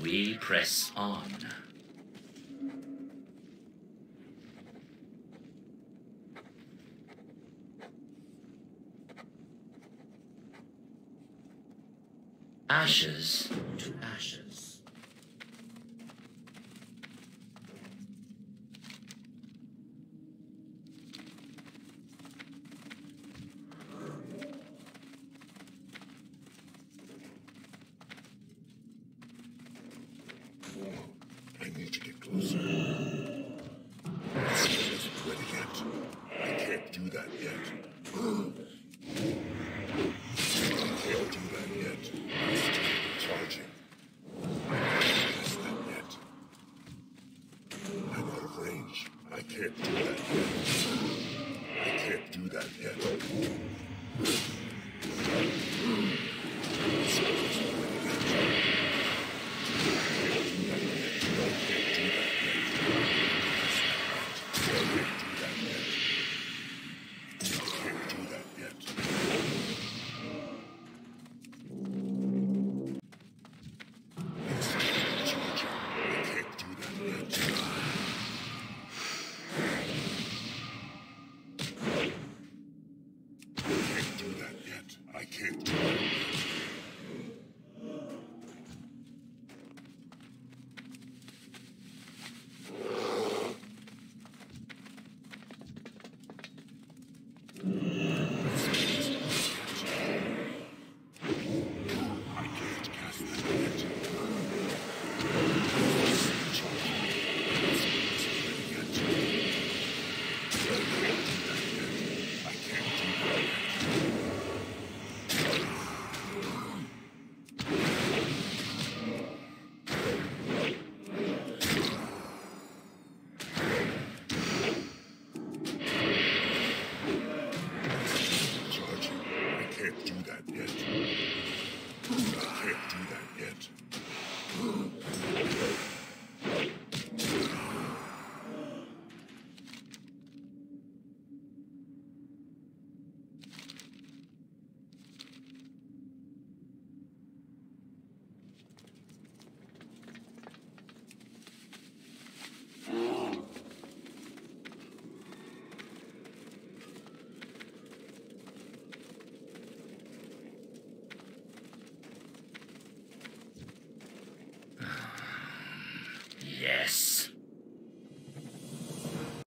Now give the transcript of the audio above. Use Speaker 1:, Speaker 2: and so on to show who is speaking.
Speaker 1: We press on. Ashes to ashes.
Speaker 2: I need to get closer. This isn't ready yet. I can't do that yet. I can't do that yet. I'm still charging. I can't test that yet. I'm out of range. I can't do that yet. I can't do that yet. This isn't ready yet. I can't do that yet. I can't do that yet.